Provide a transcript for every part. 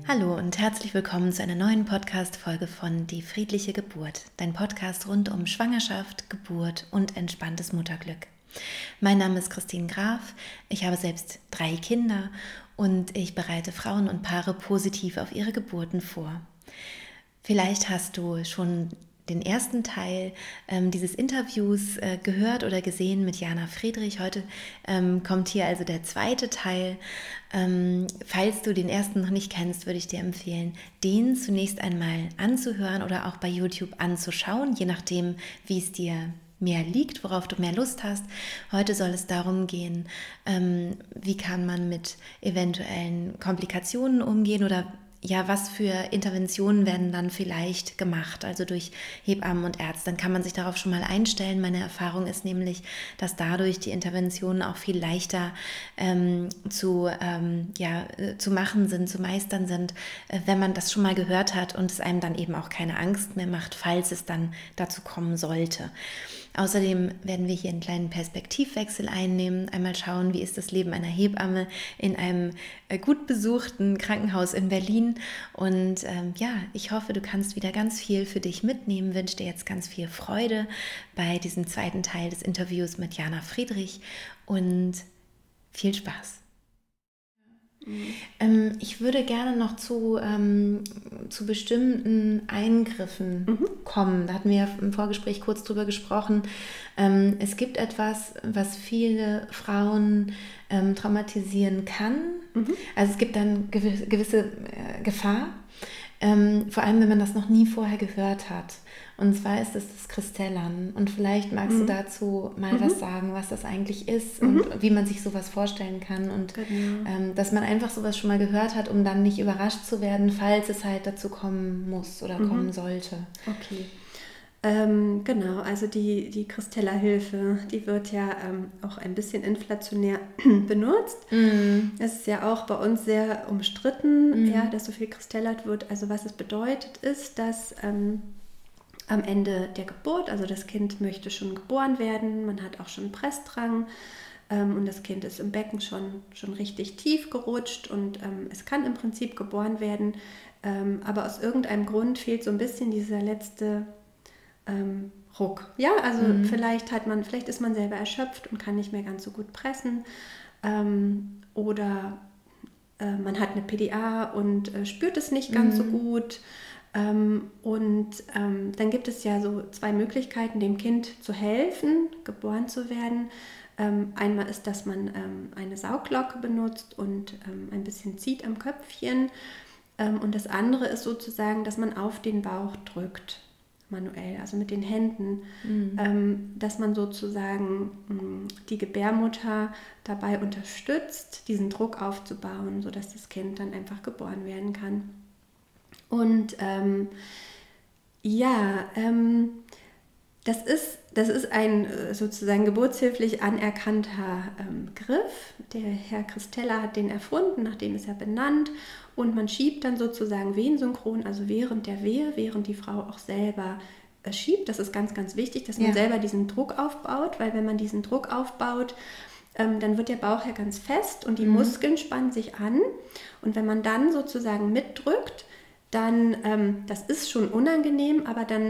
Hallo und herzlich willkommen zu einer neuen Podcast-Folge von Die friedliche Geburt, dein Podcast rund um Schwangerschaft, Geburt und entspanntes Mutterglück. Mein Name ist Christine Graf, ich habe selbst 3 Kinder und ich bereite Frauen und Paare positiv auf ihre Geburten vor. Vielleicht hast du schon den ersten Teil dieses Interviews gehört oder gesehen mit Jana Friedrich. Heute kommt hier also der zweite Teil. Falls du den ersten noch nicht kennst, würde ich dir empfehlen, den zunächst einmal anzuhören oder auch bei YouTube anzuschauen, je nachdem, wie es dir mehr liegt, worauf du mehr Lust hast. Heute soll es darum gehen, wie kann man mit eventuellen Komplikationen umgehen oder ja, was für Interventionen werden dann vielleicht gemacht, also durch Hebammen und Ärzte. Dann kann man sich darauf schon mal einstellen. Meine Erfahrung ist nämlich, dass dadurch die Interventionen auch viel leichter zu machen sind, zu meistern sind, wenn man das schon mal gehört hat und es einem dann eben auch keine Angst mehr macht, falls es dann dazu kommen sollte. Außerdem werden wir hier einen kleinen Perspektivwechsel einnehmen, einmal schauen, wie ist das Leben einer Hebamme in einem gut besuchten Krankenhaus in Berlin. Und ich hoffe, du kannst wieder ganz viel für dich mitnehmen, wünsche dir jetzt ganz viel Freude bei diesem zweiten Teil des Interviews mit Jana Friedrich und viel Spaß. Ich würde gerne noch zu bestimmten Eingriffen kommen. Da hatten wir ja im Vorgespräch kurz drüber gesprochen. Es gibt etwas, was viele Frauen traumatisieren kann. Also es gibt dann gewisse Gefahr, vor allem wenn man das noch nie vorher gehört hat. Und zwar ist es das Kristellern. Und vielleicht magst du dazu mal was sagen, was das eigentlich ist und wie man sich sowas vorstellen kann. Und dass man einfach sowas schon mal gehört hat, um dann nicht überrascht zu werden, falls es halt dazu kommen muss oder kommen sollte. Okay. Genau, also die Kristellerhilfe, die wird ja auch ein bisschen inflationär benutzt. Es ist ja auch bei uns sehr umstritten, dass so viel kristellert wird. Also was es bedeutet ist, dass am Ende der Geburt, also das Kind möchte schon geboren werden, man hat auch schon einen Pressdrang und das Kind ist im Becken schon richtig tief gerutscht und es kann im Prinzip geboren werden, aber aus irgendeinem Grund fehlt so ein bisschen dieser letzte Ruck. Ja, also vielleicht ist man selber erschöpft und kann nicht mehr ganz so gut pressen oder man hat eine PDA und spürt es nicht ganz so gut. Dann gibt es ja so 2 Möglichkeiten, dem Kind zu helfen, geboren zu werden. Einmal ist, dass man eine Sauglocke benutzt und ein bisschen zieht am Köpfchen. Und das andere ist sozusagen, dass man auf den Bauch drückt, manuell, also mit den Händen, dass man sozusagen die Gebärmutter dabei unterstützt, diesen Druck aufzubauen, sodass das Kind dann einfach geboren werden kann. Und das ist ein sozusagen geburtshilflich anerkannter Griff. Der Herr Kristeller hat den erfunden, nach dem ist er benannt. Und man schiebt dann sozusagen wehensynchron, also während der Wehe, während die Frau auch selber schiebt. Das ist ganz, ganz wichtig, dass man selber diesen Druck aufbaut, weil wenn man diesen Druck aufbaut, dann wird der Bauch ja ganz fest und die Muskeln spannen sich an. Und wenn man dann sozusagen mitdrückt, dann, das ist schon unangenehm, aber dann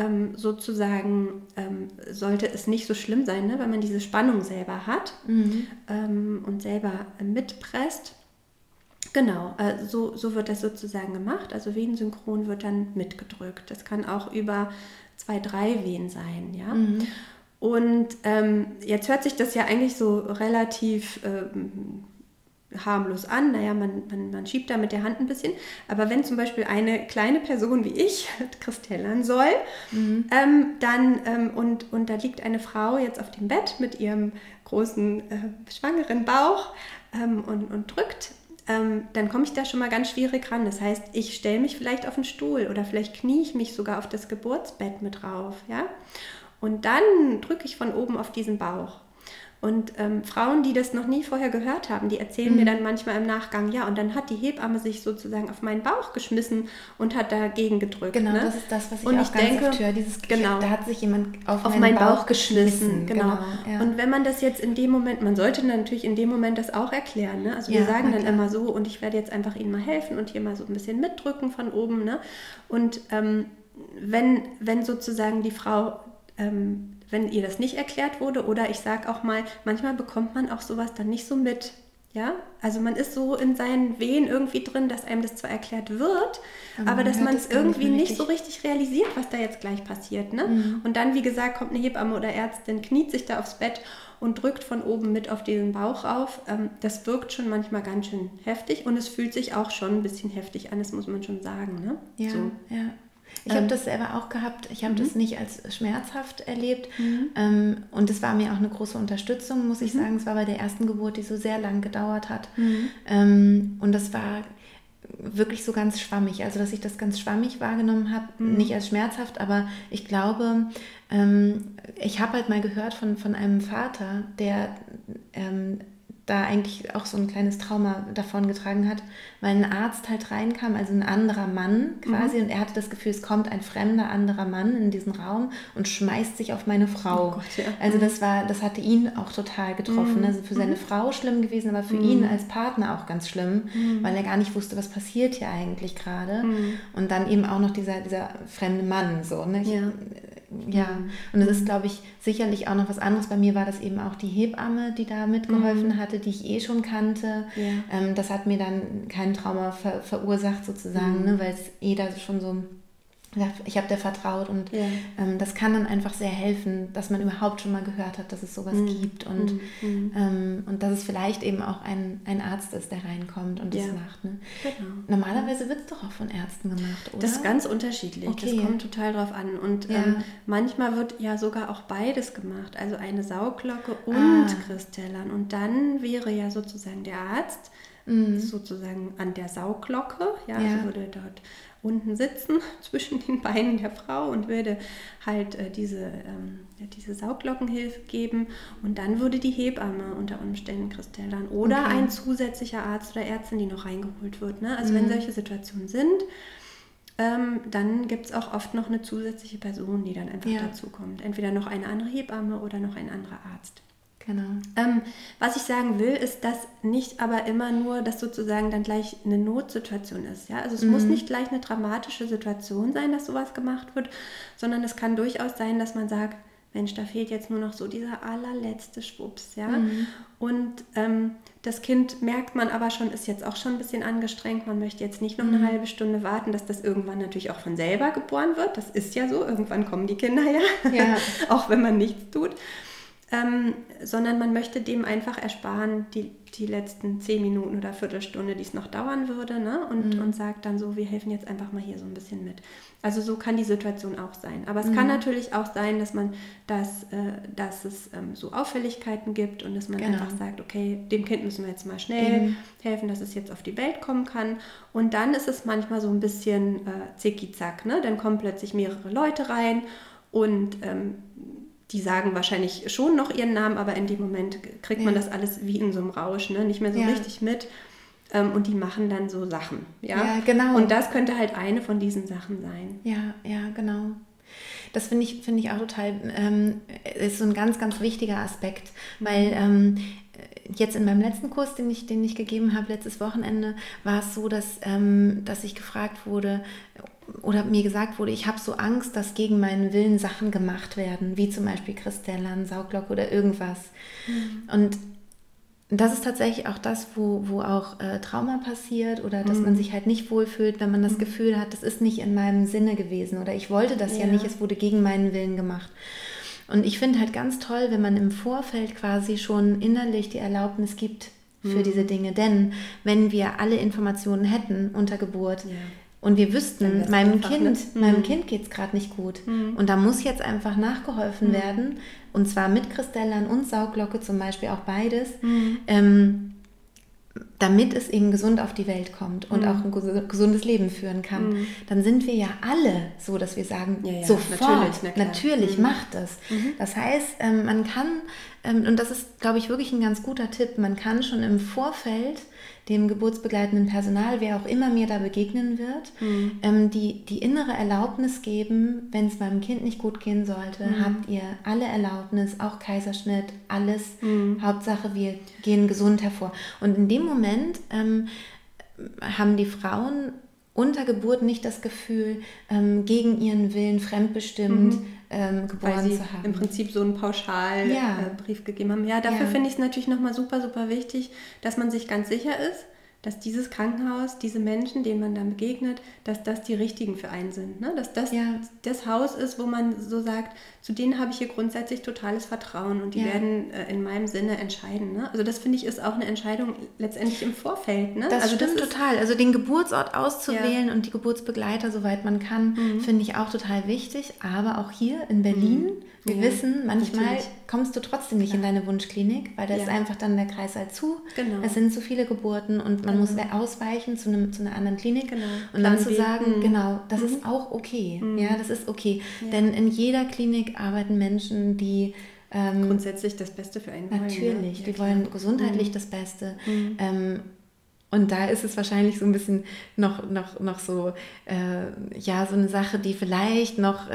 sollte es nicht so schlimm sein, ne, weil man diese Spannung selber hat und selber mitpresst. Genau, so wird das sozusagen gemacht. Also wehensynchron wird dann mitgedrückt. Das kann auch über 2, 3 Wehen sein, ja. Und jetzt hört sich das ja eigentlich so relativ harmlos an. Naja, man schiebt da mit der Hand ein bisschen. Aber wenn zum Beispiel eine kleine Person wie ich kristellern soll, dann und da liegt eine Frau jetzt auf dem Bett mit ihrem großen schwangeren Bauch und drückt, dann komme ich da schon mal ganz schwierig ran. Das heißt, ich stelle mich vielleicht auf den Stuhl oder vielleicht knie ich mich sogar auf das Geburtsbett mit drauf, ja? Und dann drücke ich von oben auf diesen Bauch. Und Frauen, die das noch nie vorher gehört haben, die erzählen mir dann manchmal im Nachgang, ja, und dann hat die Hebamme sich sozusagen auf meinen Bauch geschmissen und hat dagegen gedrückt. Genau, ne? Das ist das, was ich und auch ganz oft höre. Genau, da hat sich jemand auf meinen Bauch geschmissen. Genau. Ja. Und wenn man das jetzt in dem Moment, man sollte natürlich in dem Moment das auch erklären. Ne? Also wir sagen dann immer so, und ich werde jetzt einfach Ihnen mal helfen und hier mal so ein bisschen mitdrücken von oben. Ne? Und wenn sozusagen die Frau, wenn ihr das nicht erklärt wurde, oder ich sage auch mal, manchmal bekommt man auch sowas dann nicht so mit. Ja, also man ist so in seinen Wehen irgendwie drin, dass einem das zwar erklärt wird, aber dass man es irgendwie nicht so richtig realisiert, was da jetzt gleich passiert. Ne? Und dann, wie gesagt, kommt eine Hebamme oder Ärztin, kniet sich da aufs Bett und drückt von oben mit auf diesen Bauch auf. Das wirkt schon manchmal ganz schön heftig und es fühlt sich auch schon ein bisschen heftig an, das muss man schon sagen. Ne? Ja, so. ja. Ich habe das selber auch gehabt. Ich habe das nicht als schmerzhaft erlebt. Und es war mir auch eine große Unterstützung, muss ich sagen. Es war bei der ersten Geburt, die so sehr lang gedauert hat. Und das war wirklich so ganz schwammig. Also, dass ich das ganz schwammig wahrgenommen habe, nicht als schmerzhaft, aber ich glaube, ich habe halt mal gehört von einem Vater, der da eigentlich auch so ein kleines Trauma davon getragen hat, weil ein Arzt halt reinkam, also ein anderer Mann quasi, und er hatte das Gefühl, es kommt ein fremder anderer Mann in diesen Raum und schmeißt sich auf meine Frau. Oh Gott, ja. Also das hatte ihn auch total getroffen. Also für seine Frau schlimm gewesen, aber für ihn als Partner auch ganz schlimm, weil er gar nicht wusste, was passiert hier eigentlich gerade. Und dann eben auch noch dieser fremde Mann, so, ne? Und es ist, glaube ich, sicherlich auch noch was anderes. Bei mir war das eben auch die Hebamme, die da mitgeholfen hatte, die ich schon kannte. Ja. Das hat mir dann kein Trauma verursacht sozusagen, ne, weil es da schon so, ich habe der vertraut und das kann dann einfach sehr helfen, dass man überhaupt schon mal gehört hat, dass es sowas gibt und dass es vielleicht eben auch ein Arzt ist, der reinkommt und das macht. Ne? Genau. Normalerweise wird es doch auch von Ärzten gemacht, oder? Das ist ganz unterschiedlich, okay. Das kommt total drauf an und manchmal wird ja sogar auch beides gemacht, also eine Sauglocke und Kristellern und dann wäre ja sozusagen der Arzt sozusagen an der Sauglocke, also würde dort unten sitzen zwischen den Beinen der Frau und würde halt diese Sauglockenhilfe geben und dann würde die Hebamme unter Umständen kristellern oder ein zusätzlicher Arzt oder Ärztin, die noch reingeholt wird. Ne? Also wenn solche Situationen sind, dann gibt es auch oft noch eine zusätzliche Person, die dann einfach dazu kommt. Entweder noch eine andere Hebamme oder noch ein anderer Arzt. Genau. Was ich sagen will, ist, dass nicht aber immer nur das sozusagen dann gleich eine Notsituation ist. Ja? Also es muss nicht gleich eine dramatische Situation sein, dass sowas gemacht wird, sondern es kann durchaus sein, dass man sagt, Mensch, da fehlt jetzt nur noch so dieser allerletzte Schwupps. Ja? Und das Kind merkt man aber schon, ist jetzt auch schon ein bisschen angestrengt. Man möchte jetzt nicht noch eine halbe Stunde warten, dass das irgendwann natürlich auch von selber geboren wird. Das ist ja so, irgendwann kommen die Kinder ja. Auch wenn man nichts tut. Sondern man möchte dem einfach ersparen, die letzten 10 Minuten oder Viertelstunde, die es noch dauern würde, ne? Und sagt dann so, wir helfen jetzt einfach mal hier so ein bisschen mit. Also so kann die Situation auch sein. Aber es kann natürlich auch sein, dass es so Auffälligkeiten gibt und dass man einfach sagt, okay, dem Kind müssen wir jetzt mal schnell helfen, dass es jetzt auf die Welt kommen kann. Und dann ist es manchmal so ein bisschen zicki-zack, ne? Dann kommen plötzlich mehrere Leute rein und die sagen wahrscheinlich schon noch ihren Namen, aber in dem Moment kriegt man das alles wie in so einem Rausch, ne? Nicht mehr so richtig mit. Und die machen dann so Sachen. Ja, genau. Und das könnte halt eine von diesen Sachen sein. Ja, genau. Das finde ich auch total, ist so ein ganz, ganz wichtiger Aspekt, weil jetzt in meinem letzten Kurs, den ich gegeben habe, letztes Wochenende, war es so, dass ich gefragt wurde oder mir gesagt wurde, ich habe so Angst, dass gegen meinen Willen Sachen gemacht werden, wie zum Beispiel Kristellern, Sauglocke oder irgendwas. Und das ist tatsächlich auch das, wo auch Trauma passiert oder dass man sich halt nicht wohlfühlt, wenn man das Gefühl hat, das ist nicht in meinem Sinne gewesen oder ich wollte das ja nicht, es wurde gegen meinen Willen gemacht. Und ich finde halt ganz toll, wenn man im Vorfeld quasi schon innerlich die Erlaubnis gibt für diese Dinge. Denn wenn wir alle Informationen hätten unter Geburt und wir wüssten, meinem Kind geht es gerade nicht gut und da muss jetzt einfach nachgeholfen werden und zwar mit Kristellern und Sauglocke zum Beispiel auch beides, damit es eben gesund auf die Welt kommt und auch ein gesundes Leben führen kann, dann sind wir ja alle so, dass wir sagen, sofort, natürlich macht es. Das heißt, man kann, und das ist, glaube ich, wirklich ein ganz guter Tipp, man kann schon im Vorfeld dem geburtsbegleitenden Personal, wer auch immer mir da begegnen wird, die innere Erlaubnis geben, wenn es meinem Kind nicht gut gehen sollte, habt ihr alle Erlaubnis, auch Kaiserschnitt, alles, Hauptsache wir gehen gesund hervor. Und in dem Moment haben die Frauen unter Geburt nicht das Gefühl, gegen ihren Willen fremdbestimmt geboren zu haben. Im Prinzip so einen Pauschalbrief gegeben haben. Ja, dafür finde ich es natürlich nochmal super, super wichtig, dass man sich ganz sicher ist, dass dieses Krankenhaus, diese Menschen, denen man dann begegnet, dass das die richtigen für einen sind. Ne? Dass das das Haus ist, wo man so sagt, zu denen habe ich hier grundsätzlich totales Vertrauen und die werden in meinem Sinne entscheiden. Ne? Also das, finde ich, ist auch eine Entscheidung letztendlich im Vorfeld. Ne? Das also stimmt total. Also den Geburtsort auszuwählen und die Geburtsbegleiter, soweit man kann, finde ich auch total wichtig. Aber auch hier in Berlin, wir wissen, manchmal kommst du trotzdem nicht in deine Wunschklinik, weil da ist einfach dann der Kreißsaal zu. Genau. Es sind zu viele Geburten und man muss ausweichen zu einer anderen Klinik. Genau. Und dann zu sagen, das ist auch okay. Ja, das ist okay. Ja. Denn in jeder Klinik arbeiten Menschen, die grundsätzlich das Beste für einen wollen. Natürlich, die wollen gesundheitlich das Beste. Und da ist es wahrscheinlich so ein bisschen noch so, so eine Sache, die vielleicht noch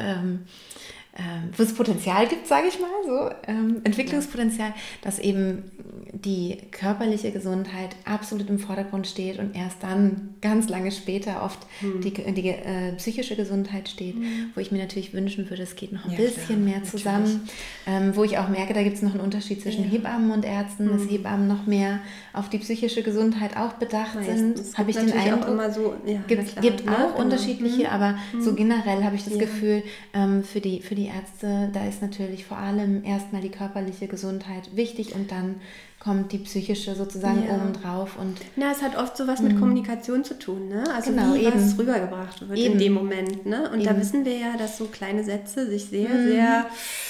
wo es Potenzial gibt, sage ich mal, so Entwicklungspotenzial, dass eben die körperliche Gesundheit absolut im Vordergrund steht und erst dann ganz lange später oft die psychische Gesundheit steht, wo ich mir natürlich wünschen würde, es geht noch ein bisschen mehr zusammen, wo ich auch merke, da gibt es noch einen Unterschied zwischen Hebammen und Ärzten, dass Hebammen noch mehr auf die psychische Gesundheit auch bedacht sind, habe ich den Eindruck. Auch immer so, gibt auch unterschiedliche, aber so generell habe ich das Gefühl, für die Ärzte, da ist natürlich vor allem erstmal die körperliche Gesundheit wichtig und dann kommt die psychische sozusagen obendrauf. Es hat oft so was mit Kommunikation zu tun, ne? Also wie was rübergebracht wird in dem Moment. Ne? Und da wissen wir ja, dass so kleine Sätze sich sehr, sehr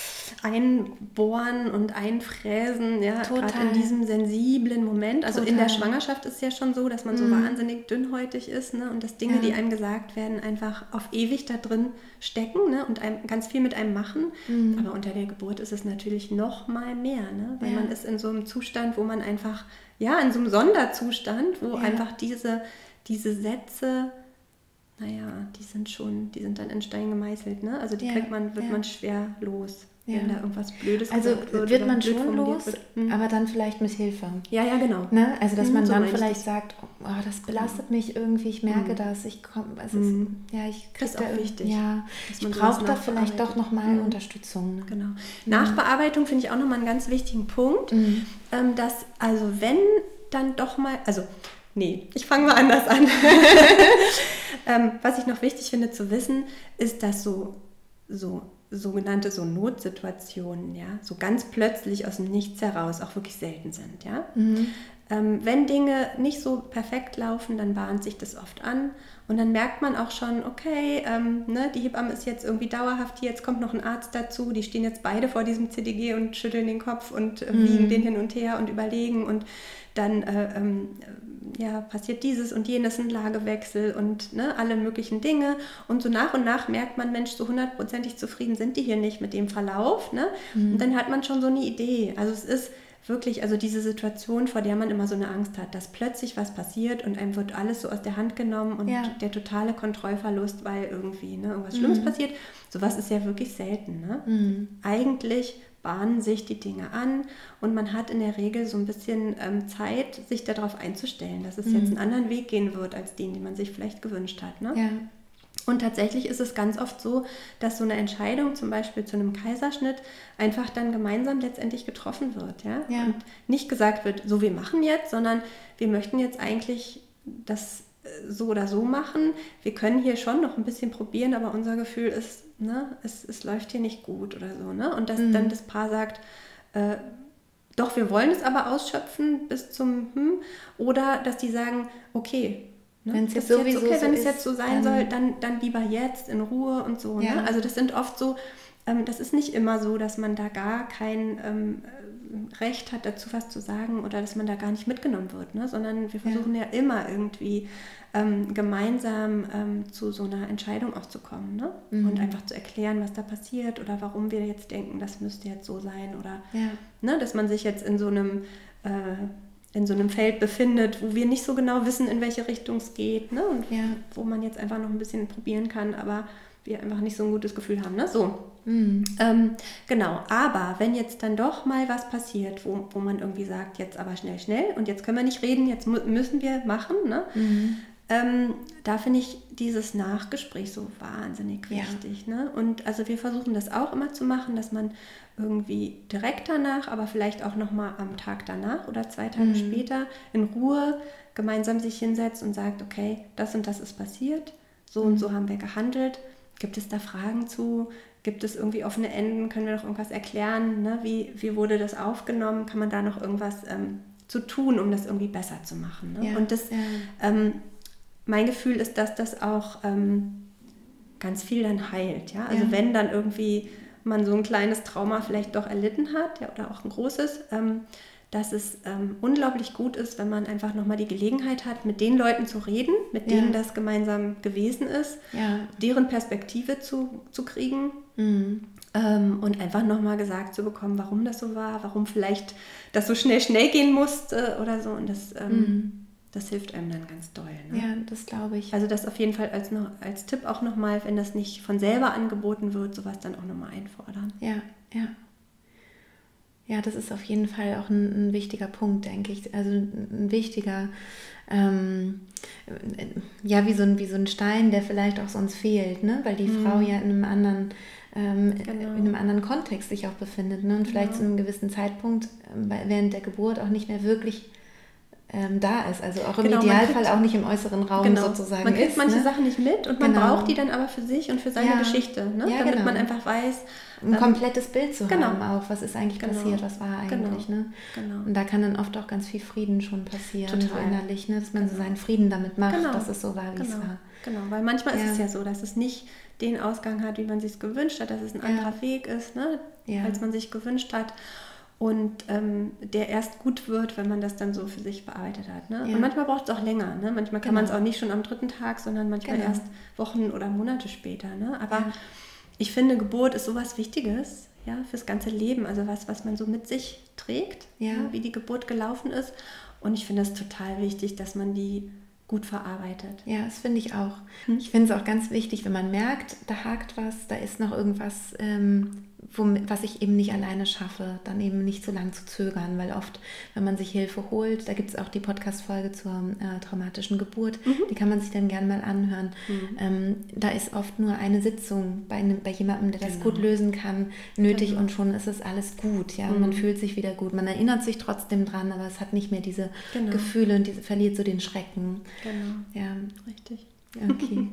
einbohren und einfräsen, gerade in diesem sensiblen Moment. Also in der Schwangerschaft ist es ja schon so, dass man so wahnsinnig dünnhäutig ist, ne? Und dass Dinge, die einem gesagt werden, einfach auf ewig da drin stecken, ne? Und ganz viel mit einem machen. Aber unter der Geburt ist es natürlich noch mal mehr, ne? Weil man ist in so einem Zustand, wo man einfach, in so einem Sonderzustand, wo einfach diese Sätze, die sind dann in Stein gemeißelt, ne? Also wird man schwer los. Wenn da irgendwas Blödes gesagt wird. Wird man schon los, aber dann vielleicht mit Hilfe. Ja, genau. Ne? Also, dass man dann vielleicht sagt, das belastet mich irgendwie, ich merke das, ich kriege das ist auch wichtig. Ja, ich brauche da vielleicht doch nochmal Unterstützung. Ne? Genau. Nachbearbeitung finde ich auch nochmal einen ganz wichtigen Punkt, dass, also wenn dann doch mal, ich fange mal anders an. Was ich noch wichtig finde zu wissen, ist, dass sogenannte Notsituationen, so ganz plötzlich aus dem Nichts heraus auch wirklich selten sind, wenn Dinge nicht so perfekt laufen, dann bahnt sich das oft an und dann merkt man auch schon, okay, die Hebamme ist jetzt irgendwie dauerhaft hier, jetzt kommt noch ein Arzt dazu, die stehen jetzt beide vor diesem CTG und schütteln den Kopf und wiegen den hin und her und überlegen und dann passiert dieses und jenes, ein Lagewechsel und alle möglichen Dinge. Und so nach und nach merkt man, Mensch, so 100%ig zufrieden sind die hier nicht mit dem Verlauf. Ne? Und dann hat man schon so eine Idee. Also es ist wirklich, also diese Situation, vor der man immer so eine Angst hat, dass plötzlich was passiert und einem wird alles so aus der Hand genommen und der totale Kontrollverlust, weil irgendwie irgendwas Schlimmes passiert. Sowas ist ja wirklich selten. Ne? Eigentlich bahnen sich die Dinge an und man hat in der Regel so ein bisschen Zeit, sich darauf einzustellen, dass es jetzt einen anderen Weg gehen wird, als den man sich vielleicht gewünscht hat. Ne? Ja. Und tatsächlich ist es ganz oft so, dass so eine Entscheidung zum Beispiel zu einem Kaiserschnitt einfach dann gemeinsam letztendlich getroffen wird. Ja? Und nicht gesagt wird, so wir machen jetzt, sondern wir möchten jetzt eigentlich das so oder so machen. Wir können hier schon noch ein bisschen probieren, aber unser Gefühl ist, es läuft hier nicht gut oder so. Ne? Und dass dann das Paar sagt, doch, wir wollen es aber ausschöpfen bis zum oder dass die sagen, okay, wenn es jetzt so sein soll, dann lieber jetzt in Ruhe und so. Ja. Ne? Also das sind oft so, das ist nicht immer so, dass man da gar kein Recht hat, dazu was zu sagen oder dass man da gar nicht mitgenommen wird, ne? Sondern wir versuchen ja immer irgendwie gemeinsam zu so einer Entscheidung auch zu kommen, ne? Und einfach zu erklären, was da passiert oder warum wir jetzt denken, das müsste jetzt so sein oder ne? Dass man sich jetzt in so einem Feld befindet, wo wir nicht so genau wissen, in welche Richtung es geht, ne? Und wo man jetzt einfach noch ein bisschen probieren kann, aber wir einfach nicht so ein gutes Gefühl haben, ne? So. Genau, aber wenn jetzt dann doch mal was passiert, wo man irgendwie sagt, jetzt aber schnell und jetzt können wir nicht reden, jetzt müssen wir machen, ne? Da finde ich dieses Nachgespräch so wahnsinnig wichtig, ne? Und also wir versuchen das auch immer zu machen, dass man irgendwie direkt danach, aber vielleicht auch nochmal am Tag danach oder 2 Tage später in Ruhe gemeinsam sich hinsetzt und sagt, okay, das und das ist passiert, so und so haben wir gehandelt. Gibt es da Fragen zu? Gibt es irgendwie offene Enden? Können wir noch irgendwas erklären? Ne? Wie wurde das aufgenommen? Kann man da noch irgendwas zu tun, um das irgendwie besser zu machen? Ne? Und das, mein Gefühl ist, dass das auch ganz viel dann heilt. Ja? Also wenn dann irgendwie man so ein kleines Trauma vielleicht doch erlitten hat, oder auch ein großes, dass es unglaublich gut ist, wenn man einfach nochmal die Gelegenheit hat, mit den Leuten zu reden, mit denen das gemeinsam gewesen ist, deren Perspektive zu kriegen und einfach nochmal gesagt zu bekommen, warum das so war, warum vielleicht das so schnell gehen musste oder so. Und das hilft einem dann ganz doll. Ne? Ja, das glaube ich. Also das auf jeden Fall als Tipp auch nochmal, wenn das nicht von selber angeboten wird, sowas dann auch nochmal einfordern. Ja. Ja, das ist auf jeden Fall auch ein wichtiger Punkt, denke ich. Also ein wichtiger, wie so ein Stein, der vielleicht auch sonst fehlt, ne? Weil die Frau ja in einem anderen Kontext sich auch befindet, ne? Und vielleicht zu einem gewissen Zeitpunkt während der Geburt auch nicht mehr wirklich da ist, also auch im Idealfall auch nicht im äußeren Raum sozusagen. Man kriegt manche Sachen nicht mit und man braucht die dann aber für sich und für seine Geschichte, ne? Damit man einfach weiß, ein komplettes Bild zu haben auch, was ist eigentlich passiert, was war eigentlich, ne? Und da kann dann oft auch ganz viel Frieden schon passieren, so innerlich, ne? Dass man so seinen Frieden damit macht, dass es so war, wie es war. Genau, weil manchmal ist es ja so, dass es nicht den Ausgang hat, wie man sich es gewünscht hat, dass es ein anderer Weg ist, ne? Als man sich gewünscht hat. Und der erst gut wird, wenn man das dann so für sich bearbeitet hat. Ne? Und manchmal braucht es auch länger. Ne? Manchmal kann man es auch nicht schon am 3. Tag, sondern manchmal erst Wochen oder Monate später. Ne? Aber ich finde, Geburt ist sowas Wichtiges, ja, fürs ganze Leben. Also was man so mit sich trägt, wie die Geburt gelaufen ist. Und ich finde es total wichtig, dass man die gut verarbeitet. Ja, das finde ich auch. Ich finde es auch ganz wichtig, wenn man merkt, da hakt was, da ist noch irgendwas, was ich eben nicht alleine schaffe, dann eben nicht so lange zu zögern, weil oft, wenn man sich Hilfe holt, da gibt es auch die Podcast-Folge zur traumatischen Geburt, die kann man sich dann gerne mal anhören. Da ist oft nur eine Sitzung bei jemandem, der das gut lösen kann, nötig und schon ist es alles gut, ja, und man fühlt sich wieder gut. Man erinnert sich trotzdem dran, aber es hat nicht mehr diese Gefühle und verliert so den Schrecken. Genau. Ja, richtig. Okay.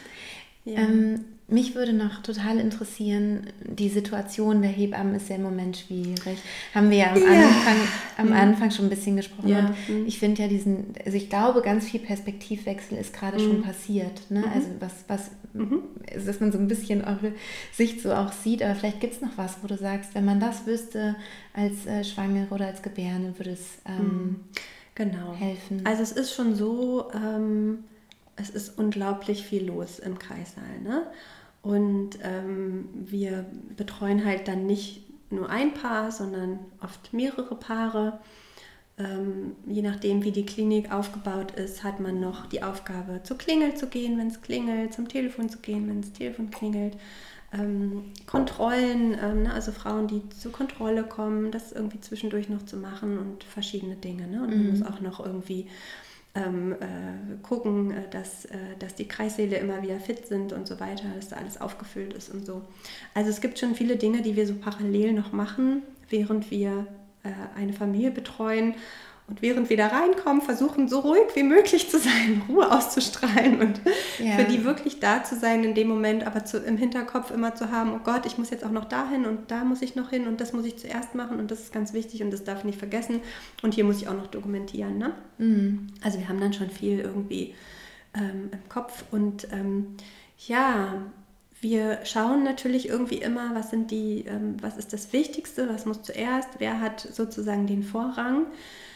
Mich würde noch total interessieren, die Situation der Hebammen ist ja im Moment schwierig. Haben wir ja am Anfang schon ein bisschen gesprochen. Ja. Und ich finde ja ich glaube, ganz viel Perspektivwechsel ist gerade schon passiert. Ne? Also dass man so ein bisschen eure Sicht so auch sieht, aber vielleicht gibt es noch was, wo du sagst, wenn man das wüsste als Schwangere oder als Gebärende, würde es helfen. Also es ist schon so, es ist unglaublich viel los im Kreissaal, ne? Und wir betreuen halt dann nicht nur ein Paar, sondern oft mehrere Paare. Je nachdem, wie die Klinik aufgebaut ist, hat man noch die Aufgabe, zur Klingel zu gehen, wenn es klingelt, zum Telefon zu gehen, wenn das Telefon klingelt. Kontrollen, also Frauen, die zur Kontrolle kommen, das irgendwie zwischendurch noch zu machen und verschiedene Dinge. Ne? Und man muss auch noch irgendwie gucken, dass die Kreissäle immer wieder fit sind und so weiter, dass da alles aufgefüllt ist und so. Also es gibt schon viele Dinge, die wir so parallel noch machen, während wir eine Familie betreuen und während wir da reinkommen, versuchen so ruhig wie möglich zu sein, Ruhe auszustrahlen und für die wirklich da zu sein in dem Moment, aber im Hinterkopf immer zu haben, oh Gott, ich muss jetzt auch noch dahin und da muss ich noch hin und das muss ich zuerst machen und das ist ganz wichtig und das darf ich nicht vergessen und hier muss ich auch noch dokumentieren. Ne? Also wir haben dann schon viel irgendwie im Kopf und wir schauen natürlich irgendwie immer, was ist das Wichtigste, was muss zuerst, wer hat sozusagen den Vorrang.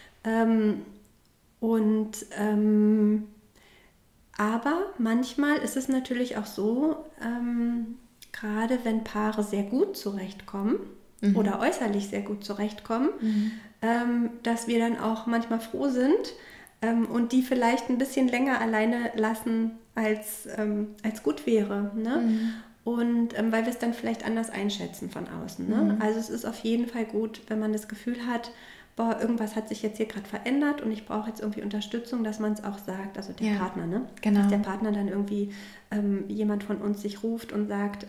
Aber manchmal ist es natürlich auch so, gerade wenn Paare sehr gut zurechtkommen oder äußerlich sehr gut zurechtkommen, dass wir dann auch manchmal froh sind und die vielleicht ein bisschen länger alleine lassen, als gut wäre. Ne? Und weil wir es dann vielleicht anders einschätzen von außen. Ne? Also es ist auf jeden Fall gut, wenn man das Gefühl hat, boah, irgendwas hat sich jetzt hier gerade verändert und ich brauche jetzt irgendwie Unterstützung, dass man es auch sagt, also der Partner, ne? Genau. Dass der Partner dann irgendwie jemand von uns sich ruft und sagt,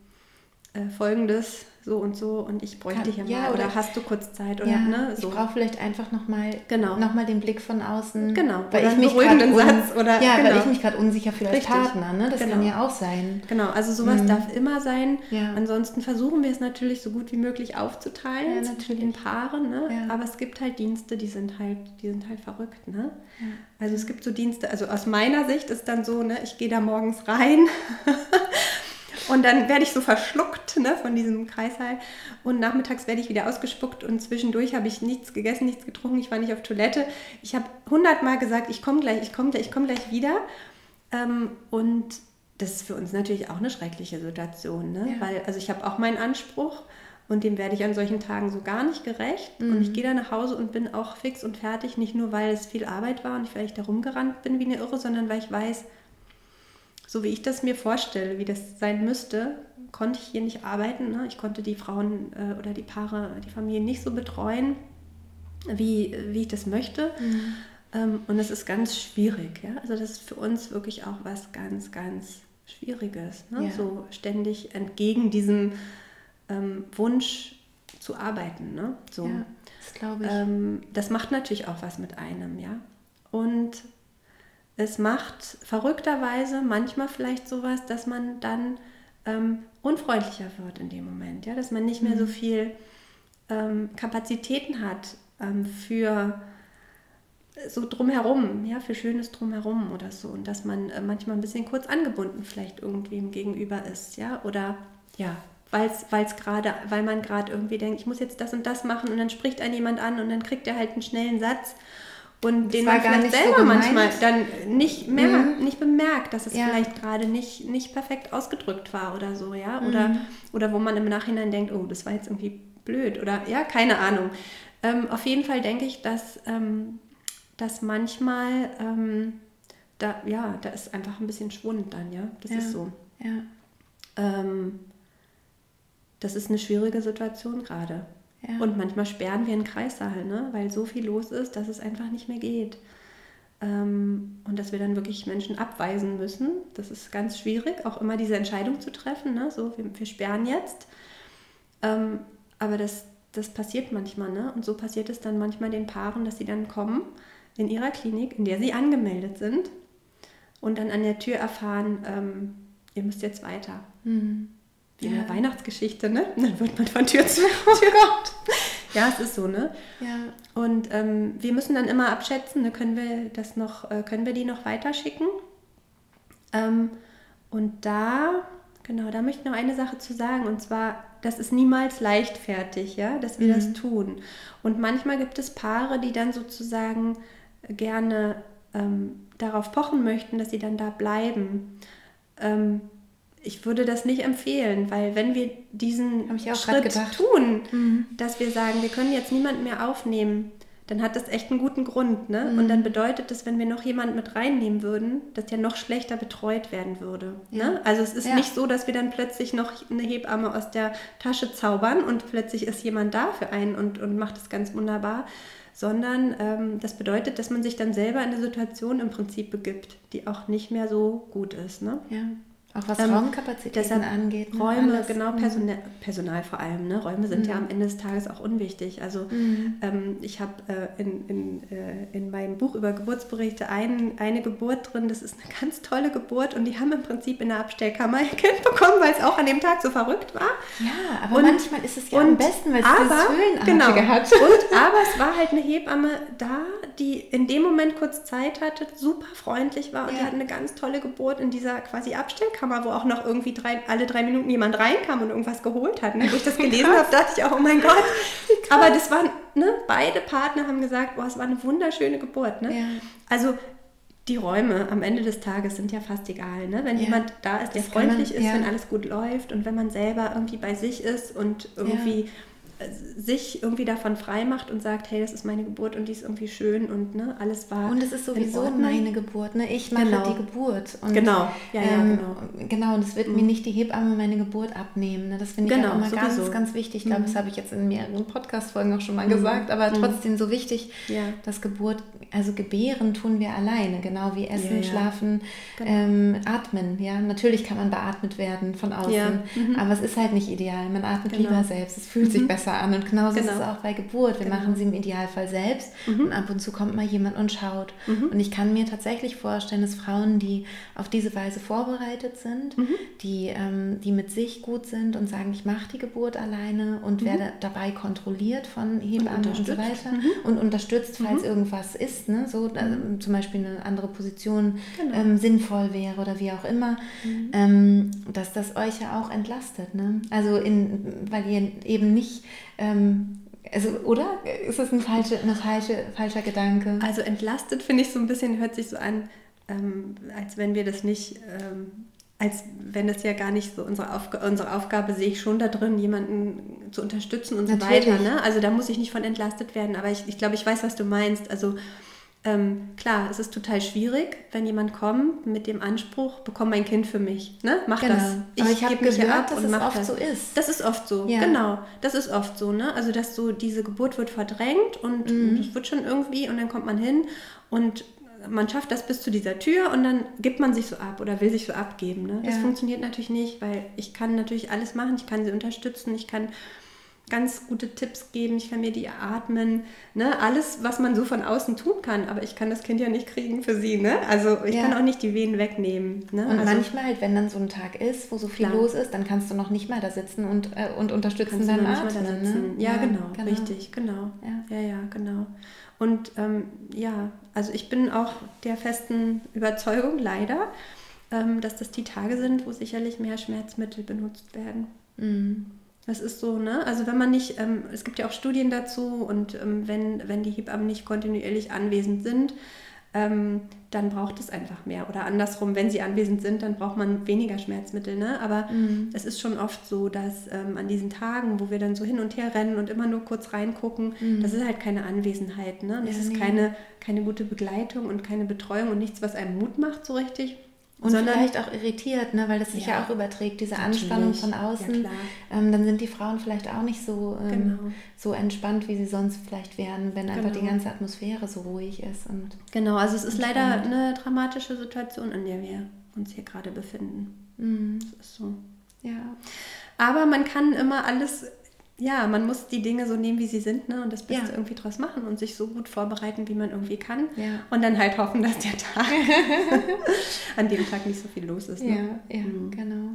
Folgendes, so und so und ich bräuchte hier mal oder hast du kurz Zeit oder ne, so. Ich brauche vielleicht einfach nochmal den Blick von außen, weil ich mich weil ich mich gerade unsicher fühle als Partner, ne? Das kann ja auch sein. Genau, also sowas darf immer sein. Ja. Ansonsten versuchen wir es natürlich so gut wie möglich aufzuteilen in Paaren, ne? Ja. Aber es gibt halt Dienste, die sind halt verrückt, ne? Ja. Also es gibt so Dienste, also aus meiner Sicht ist dann so, ne, ich gehe da morgens rein. Und dann werde ich so verschluckt, ne, von diesem Kreißsaal und nachmittags werde ich wieder ausgespuckt und zwischendurch habe ich nichts gegessen, nichts getrunken, ich war nicht auf Toilette. Ich habe 100-mal gesagt, ich komme gleich wieder. Und das ist für uns natürlich auch eine schreckliche Situation, ne? Weil also ich habe auch meinen Anspruch und dem werde ich an solchen Tagen so gar nicht gerecht. Und ich gehe da nach Hause und bin auch fix und fertig, nicht nur, weil es viel Arbeit war und ich vielleicht da rumgerannt bin wie eine Irre, sondern weil ich weiß, so wie ich das mir vorstelle, wie das sein müsste, konnte ich hier nicht arbeiten. Ne? Ich konnte die Frauen oder die Paare, die Familien nicht so betreuen, wie ich das möchte. Und es ist ganz schwierig. Ja? Also das ist für uns wirklich auch was ganz, ganz Schwieriges. Ne? Ja. So ständig entgegen diesem Wunsch zu arbeiten. Ne? So. Ja, das glaube ich. Das macht natürlich auch was mit einem. Ja? Und es macht verrückterweise manchmal vielleicht sowas, dass man dann unfreundlicher wird in dem Moment, ja? Dass man nicht mehr so viel Kapazitäten hat für so drumherum, ja? Für schönes Drumherum oder so. Und dass man manchmal ein bisschen kurz angebunden vielleicht irgendwem gegenüber ist, ja? Oder ja, weil man gerade irgendwie denkt, ich muss jetzt das und das machen und dann spricht einen jemand an und dann kriegt er halt einen schnellen Satz. Und den man vielleicht selber manchmal dann nicht bemerkt, dass es vielleicht gerade nicht perfekt ausgedrückt war oder so, ja. Oder wo man im Nachhinein denkt, oh, das war jetzt irgendwie blöd oder ja, keine Ahnung. Auf jeden Fall denke ich, dass manchmal da ist einfach ein bisschen Schwund dann, ja. Das ist so. Ja. Das ist eine schwierige Situation gerade. Ja. Und manchmal sperren wir einen Kreissaal, ne? Weil so viel los ist, dass es einfach nicht mehr geht. Und dass wir dann wirklich Menschen abweisen müssen. Das ist ganz schwierig, auch immer diese Entscheidung zu treffen. Ne? So, wir sperren jetzt. Aber das passiert manchmal. Ne? Und so passiert es dann manchmal den Paaren, dass sie dann kommen in ihrer Klinik, in der sie angemeldet sind und dann an der Tür erfahren, ihr müsst jetzt weiter. Wie in der Weihnachtsgeschichte, ne? Und dann wird man von Tür zu Tür kommt. Ja, es ist so, ne? Ja. Und wir müssen dann immer abschätzen, ne? Können wir die noch weiterschicken? Und da möchte ich noch eine Sache zu sagen, und zwar, das ist niemals leichtfertig, ja, dass wir das tun. Und manchmal gibt es Paare, die dann sozusagen gerne darauf pochen möchten, dass sie dann da bleiben. Ich würde das nicht empfehlen, weil wenn wir diesen Schritt tun, dass wir sagen, wir können jetzt niemanden mehr aufnehmen, dann hat das echt einen guten Grund. Ne? Und dann bedeutet das, wenn wir noch jemanden mit reinnehmen würden, dass der noch schlechter betreut werden würde. Ja. Ne? Also es ist nicht so, dass wir dann plötzlich noch eine Hebamme aus der Tasche zaubern und plötzlich ist jemand da für einen und macht es ganz wunderbar, sondern das bedeutet, dass man sich dann selber in eine Situation im Prinzip begibt, die auch nicht mehr so gut ist. Ne? Ja. Auch was Raumkapazitäten angeht. Ne? Räume, genau, Personal vor allem. Ne? Räume sind ja am Ende des Tages auch unwichtig. Also ich habe in meinem Buch über Geburtsberichte eine Geburt drin, das ist eine ganz tolle Geburt und die haben im Prinzip in der Abstellkammer ihr Kind bekommen, weil es auch an dem Tag so verrückt war. Ja, aber manchmal ist es ja am besten, weil es das Höhlenartige hat. Aber es war halt eine Hebamme da, die in dem Moment kurz Zeit hatte, super freundlich war und die hat eine ganz tolle Geburt in dieser quasi Abstellkammer Wartekammer, wo auch noch irgendwie alle 3 Minuten jemand reinkam und irgendwas geholt hat. Ne? Wo ich das gelesen habe, dachte ich auch, oh mein Gott. Aber das waren, ne, beide Partner haben gesagt, boah, es war eine wunderschöne Geburt. Ne? Ja. Also die Räume am Ende des Tages sind ja fast egal. Ne? Wenn jemand da ist, der freundlich ist, wenn alles gut läuft und wenn man selber irgendwie bei sich ist und irgendwie sich irgendwie davon frei macht und sagt, hey, das ist meine Geburt und die ist irgendwie schön und ne, alles war. Und es ist sowieso meine Geburt, ne? Ich mache die Geburt. Und, genau, genau, und es wird mir nicht die Hebamme meine Geburt abnehmen. Ne? Das finde ich auch immer ganz, ganz wichtig. Ich glaube, das habe ich jetzt in mehreren Podcast-Folgen auch schon mal gesagt, aber trotzdem so wichtig, dass Geburt, also gebären tun wir alleine, genau wie essen, schlafen, atmen. Ja? Natürlich kann man beatmet werden von außen, aber es ist halt nicht ideal. Man atmet lieber selbst, es fühlt sich besser an und genauso ist es auch bei Geburt. Wir machen sie im Idealfall selbst und ab und zu kommt mal jemand und schaut. Und ich kann mir tatsächlich vorstellen, dass Frauen, die auf diese Weise vorbereitet sind, die mit sich gut sind und sagen, ich mache die Geburt alleine und werde dabei kontrolliert von Hebammen und so weiter und unterstützt, falls irgendwas ist, ne? So, zum Beispiel eine andere Position sinnvoll wäre oder wie auch immer, dass das euch ja auch entlastet. Ne? Also weil ihr eben nicht also, oder? Ist das ein falscher Gedanke? Also entlastet finde ich so ein bisschen, hört sich so an, als wenn wir das nicht, als wenn das ja gar nicht so unsere Aufgabe sehe ich schon da drin, jemanden zu unterstützen und Natürlich. so weiter. Ne? Also da muss ich nicht von entlastet werden, aber ich glaube, ich weiß, was du meinst. Also klar, es ist total schwierig, wenn jemand kommt mit dem Anspruch, bekomm mein Kind für mich, ne? Mach das. Aber ich habe gehört, dass es oft so ist. Das ist oft so, genau. Das ist oft so, ne? Also, dass so diese Geburt wird verdrängt und es wird schon irgendwie und dann kommt man hin und man schafft das bis zu dieser Tür und dann gibt man sich so ab oder will sich so abgeben, ne? Das funktioniert natürlich nicht, weil ich kann natürlich alles machen, ich kann sie unterstützen, ich kann ganz gute Tipps geben, ich kann mir die atmen, ne? Alles, was man so von außen tun kann, aber ich kann das Kind ja nicht kriegen für sie, ne? Also ich kann auch nicht die Venen wegnehmen. Ne? Und manchmal halt, wenn dann so ein Tag ist, wo so viel los ist, dann kannst du noch nicht mal da sitzen und unterstützen beim Atmen. Ne? Ja, genau, richtig, genau. Ja, genau. Und also ich bin auch der festen Überzeugung, leider, dass das die Tage sind, wo sicherlich mehr Schmerzmittel benutzt werden. Das ist so, ne? Also wenn man nicht, es gibt ja auch Studien dazu und wenn die Hebammen nicht kontinuierlich anwesend sind, dann braucht es einfach mehr. Oder andersrum, wenn sie anwesend sind, dann braucht man weniger Schmerzmittel, ne? Aber es ist schon oft so, dass an diesen Tagen, wo wir dann so hin und her rennen und immer nur kurz reingucken, das ist halt keine Anwesenheit, ne? Das ist keine gute Begleitung und keine Betreuung und nichts, was einem Mut macht so richtig. Und vielleicht auch irritiert, ne, weil das sich ja auch überträgt, diese Anspannung von außen. Ja, dann sind die Frauen vielleicht auch nicht so, so entspannt, wie sie sonst vielleicht wären, wenn einfach die ganze Atmosphäre so ruhig ist. Und genau, also es ist leider eine dramatische Situation, in der wir uns hier gerade befinden. Das ist so. Ja. Aber man kann immer alles... Ja, man muss die Dinge so nehmen, wie sie sind, ne? Und das Beste irgendwie draus machen und sich so gut vorbereiten, wie man irgendwie kann. Ja. Und dann halt hoffen, dass der Tag an dem Tag nicht so viel los ist. Ne? Ja, genau.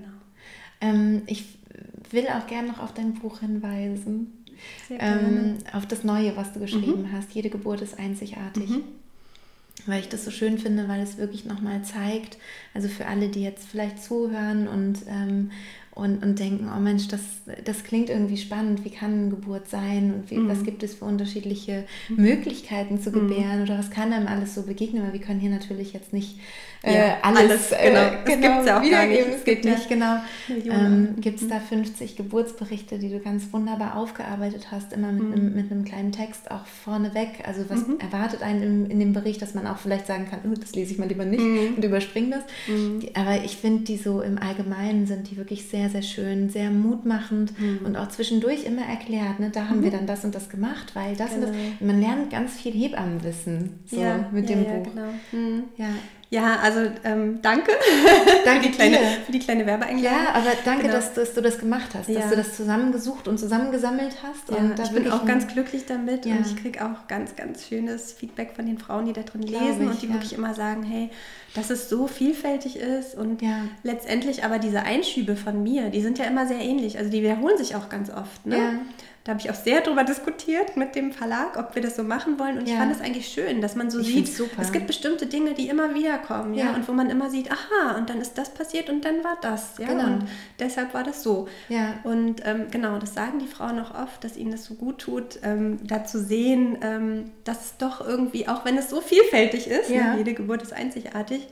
Ich will auch gerne noch auf dein Buch hinweisen. Sehr gerne. Auf das Neue, was du geschrieben hast. Jede Geburt ist einzigartig. Weil ich das so schön finde, weil es wirklich nochmal zeigt, also für alle, die jetzt vielleicht zuhören und denken, oh Mensch, das klingt irgendwie spannend, wie kann eine Geburt sein und was gibt es für unterschiedliche Möglichkeiten zu gebären oder was kann einem alles so begegnen, weil wir können hier natürlich jetzt nicht alles das gibt es ja auch gar nicht. Es gibt nicht, gibt es da 50 Geburtsberichte, die du ganz wunderbar aufgearbeitet hast, immer mit einem kleinen Text auch vorneweg, also was erwartet einen in dem Bericht, dass man auch vielleicht sagen kann, das lese ich mal lieber nicht und überspringe das, aber ich finde, die so im Allgemeinen sind die wirklich sehr, sehr schön, sehr mutmachend und auch zwischendurch immer erklärt, ne, da haben wir dann das und das gemacht, weil das und das, man lernt ganz viel Hebammenwissen mit dem Buch. Genau. Ja, also danke für die kleine Werbeeinladung. Ja, aber danke, dass du das gemacht hast, dass du das zusammengesucht und zusammengesammelt hast. Ja, und ich bin auch ganz glücklich damit und ich kriege auch ganz, ganz schönes Feedback von den Frauen, die da drin lesen und die wirklich immer sagen, hey, dass es so vielfältig ist und letztendlich aber diese Einschübe von mir, die sind ja immer sehr ähnlich, also die wiederholen sich auch ganz oft. Ne? Ja. Da habe ich auch sehr drüber diskutiert mit dem Verlag, ob wir das so machen wollen. Und ich fand es eigentlich schön, dass man so sieht, es gibt bestimmte Dinge, die immer wieder kommen. Ja? Und wo man immer sieht, aha, und dann ist das passiert und dann war das. Ja? Genau. Und deshalb war das so. Ja. Und genau, das sagen die Frauen auch oft, dass ihnen das so gut tut, da zu sehen, dass es doch irgendwie, auch wenn es so vielfältig ist, ne? Jede Geburt ist einzigartig,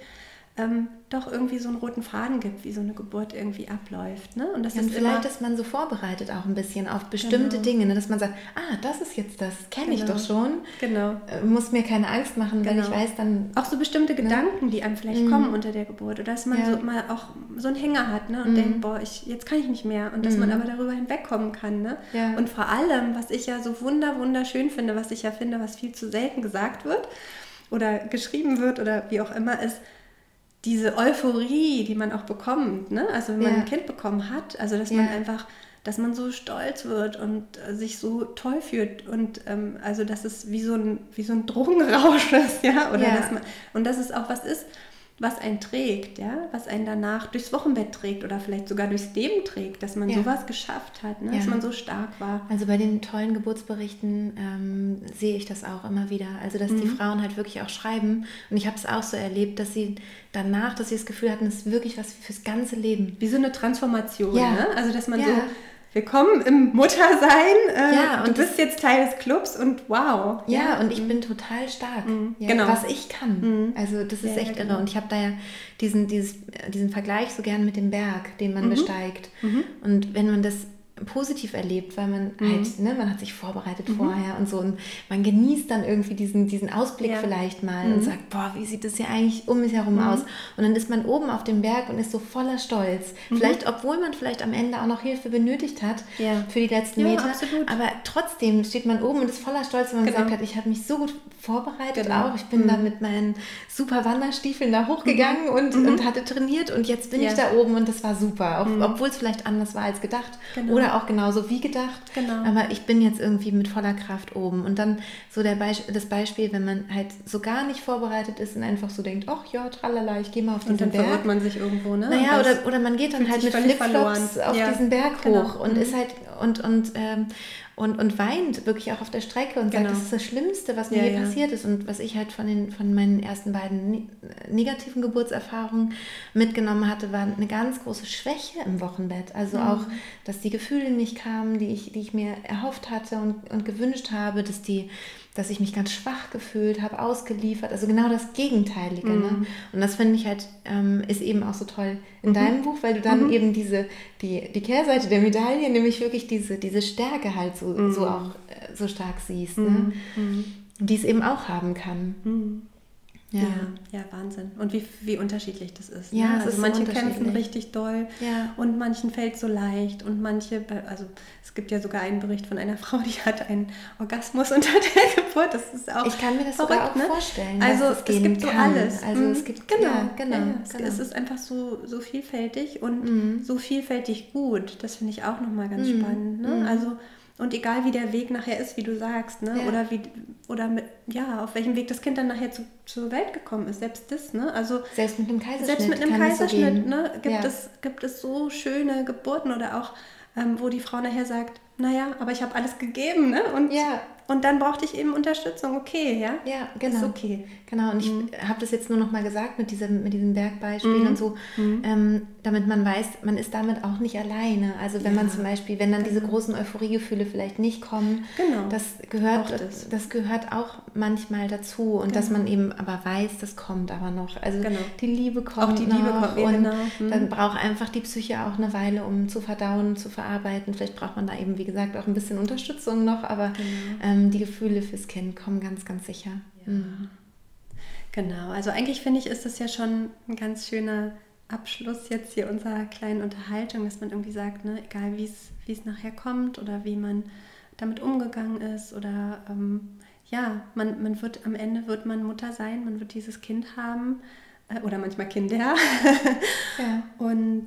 doch irgendwie so einen roten Faden gibt, wie so eine Geburt irgendwie abläuft. Ne? Und das ist vielleicht ist man so vorbereitet auch ein bisschen auf bestimmte Dinge, ne? Dass man sagt, das ist jetzt das, kenne ich doch schon. Genau. Muss mir keine Angst machen, weil ich weiß dann... Auch so bestimmte Gedanken, die einem vielleicht kommen unter der Geburt. Oder dass man so mal auch so einen Hänger hat, ne? Und denkt, boah, jetzt kann ich nicht mehr. Und dass man aber darüber hinwegkommen kann. Ne? Ja. Und vor allem, was ich ja so wunderschön finde, was ich ja finde, was viel zu selten gesagt wird oder geschrieben wird oder wie auch immer, ist, diese Euphorie, die man auch bekommt, ne? Also wenn man ein Kind bekommen hat, also dass man einfach, dass man so stolz wird und sich so toll fühlt und also dass es wie so ein Drogenrausch ist, ja, oder dass man, und dass es auch was ist, was einen trägt, ja, was einen danach durchs Wochenbett trägt oder vielleicht sogar durchs Leben trägt, dass man sowas geschafft hat, ne? Dass man so stark war. Also bei den tollen Geburtsberichten sehe ich das auch immer wieder, also dass die Frauen halt wirklich auch schreiben und ich habe es auch so erlebt, dass sie danach, dass sie das Gefühl hatten, es ist wirklich was fürs ganze Leben. Wie so eine Transformation, ne? Also dass man so... Willkommen im Muttersein. Du bist jetzt Teil des Clubs und wow. Ja, und ich bin total stark. Genau. Was ich kann. Also das ist echt irre. Und ich habe da ja diesen Vergleich so gern mit dem Berg, den man besteigt. Und wenn man das positiv erlebt, weil man halt, ne, man hat sich vorbereitet vorher und so und man genießt dann irgendwie diesen Ausblick vielleicht mal und sagt, boah, wie sieht das hier eigentlich um mich herum aus? Und dann ist man oben auf dem Berg und ist so voller Stolz. Vielleicht, obwohl man vielleicht am Ende auch noch Hilfe benötigt hat für die letzten Meter, aber trotzdem steht man oben und ist voller Stolz, weil man gesagt hat, ich habe mich so gut vorbereitet auch. Ich bin da mit meinen super Wanderstiefeln da hochgegangen und hatte trainiert und jetzt bin ich da oben und das war super, obwohl es vielleicht anders war als gedacht oder auch genauso wie gedacht, aber ich bin jetzt irgendwie mit voller Kraft oben. Und dann so das Beispiel, wenn man halt so gar nicht vorbereitet ist und einfach so denkt, ach ja, tralala, ich gehe mal auf diesen Berg. Und dann verirrt man sich irgendwo, ne? Naja, oder man geht dann halt mit Flipflops auf diesen Berg hoch und ist halt und weint wirklich auch auf der Strecke und sagt, das ist das Schlimmste, was mir je passiert ist. Und was ich halt von meinen ersten beiden negativen Geburtserfahrungen mitgenommen hatte, war eine ganz große Schwäche im Wochenbett. Also auch, dass die Gefühle nicht kamen, die ich mir erhofft hatte und gewünscht habe, dass ich mich ganz schwach gefühlt habe, ausgeliefert, also genau das Gegenteilige. Ne? Und das finde ich halt, ist eben auch so toll in deinem Buch, weil du dann eben die Kehrseite der Medaille, nämlich wirklich diese Stärke halt so auch so stark siehst, ne? Die es eben auch haben kann. Ja, Wahnsinn. Und wie unterschiedlich das ist. Ja, ne? Also manche kämpfen richtig doll und manchen fällt es so leicht und manche, also es gibt ja sogar einen Bericht von einer Frau, die hat einen Orgasmus unter der Geburt. Das ist auch ich kann mir das verrückt, sogar auch ne? vorstellen. Also es gibt so alles. Also es gibt genau. Es ist einfach so vielfältig und so vielfältig gut. Das finde ich auch nochmal ganz spannend. Ne? Also und egal wie der Weg nachher ist, wie du sagst, ne? Auf welchem Weg das Kind dann nachher zur Welt gekommen ist, selbst das, ne? Also selbst mit einem Kaiserschnitt, ne? Gibt es so schöne Geburten oder auch, wo die Frau nachher sagt, naja, aber ich habe alles gegeben, ne? Und dann brauchte ich eben Unterstützung, okay, ja? Ja, genau. Ist okay. Genau, und ich habe das jetzt nur noch mal gesagt mit diesem Bergbeispiel und so, damit man weiß, man ist damit auch nicht alleine. Also wenn man zum Beispiel, wenn dann diese großen Euphoriegefühle vielleicht nicht kommen, das gehört auch manchmal dazu und dass man eben aber weiß, das kommt aber noch. Also die Liebe kommt auch die Liebe noch kommt, und dann braucht einfach die Psyche auch eine Weile, um zu verdauen, zu verarbeiten. Vielleicht braucht man da eben, wie gesagt, auch ein bisschen Unterstützung noch, aber die Gefühle fürs Kind kommen ganz, ganz sicher. Ja. Genau, also eigentlich finde ich, ist das ja schon ein ganz schöner Abschluss jetzt hier unserer kleinen Unterhaltung, dass man irgendwie sagt, ne, egal wie es nachher kommt oder wie man damit umgegangen ist oder man wird am Ende wird man Mutter sein, man wird dieses Kind haben oder manchmal Kinder. Und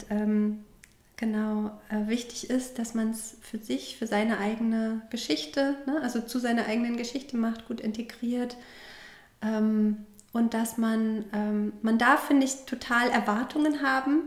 wichtig ist, dass man es für sich, für seine eigene Geschichte, ne, also zu seiner eigenen Geschichte macht, gut integriert und dass man darf, finde ich, total Erwartungen haben,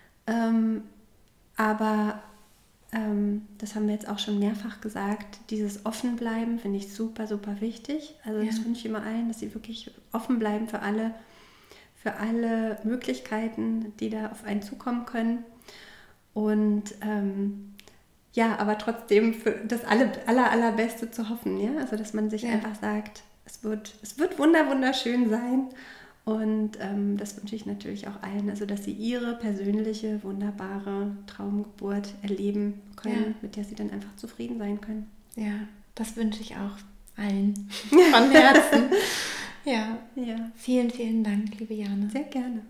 aber das haben wir jetzt auch schon mehrfach gesagt, dieses Offenbleiben finde ich super, super wichtig. Also das wünsche ich immer allen, dass sie wirklich offen bleiben für alle Möglichkeiten, die da auf einen zukommen können. Und aber trotzdem für das Allerbeste zu hoffen, ja. Also dass man sich einfach sagt, es wird wunderschön sein. Und das wünsche ich natürlich auch allen, also dass sie ihre persönliche, wunderbare Traumgeburt erleben können, mit der sie dann einfach zufrieden sein können. Ja, das wünsche ich auch allen von Herzen. Ja. Vielen, vielen Dank, liebe Jane. Sehr gerne.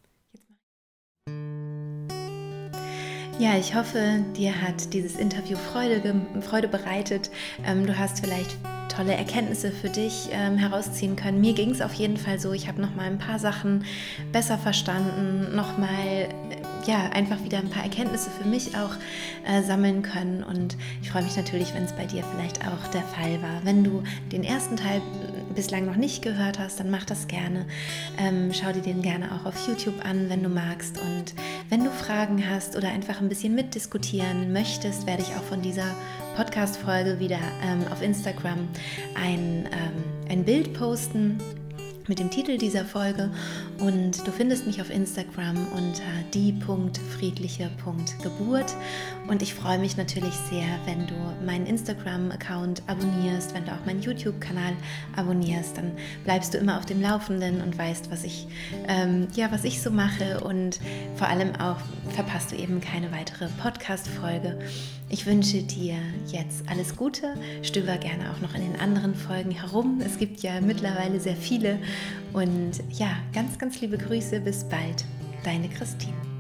Ja, ich hoffe, dir hat dieses Interview Freude bereitet. Du hast vielleicht tolle Erkenntnisse für dich herausziehen können. Mir ging es auf jeden Fall so. Ich habe nochmal ein paar Sachen besser verstanden, nochmal einfach wieder ein paar Erkenntnisse für mich auch sammeln können. Und ich freue mich natürlich, wenn es bei dir vielleicht auch der Fall war. Wenn du den ersten Teil bislang noch nicht gehört hast, dann mach das gerne. Schau dir den gerne auch auf YouTube an, wenn du magst. Und wenn du Fragen hast oder einfach ein bisschen mitdiskutieren möchtest, werde ich auch von dieser Podcast-Folge wieder auf Instagram ein Bild posten mit dem Titel dieser Folge, und du findest mich auf Instagram unter die.friedliche.geburt, und ich freue mich natürlich sehr, wenn du meinen Instagram-Account abonnierst, wenn du auch meinen YouTube-Kanal abonnierst, dann bleibst du immer auf dem Laufenden und weißt, was ich so mache, und vor allem auch verpasst du eben keine weitere Podcast-Folge. Ich wünsche dir jetzt alles Gute, stöber gerne auch noch in den anderen Folgen herum. Es gibt ja mittlerweile sehr viele, und ganz, ganz liebe Grüße, bis bald, deine Christine.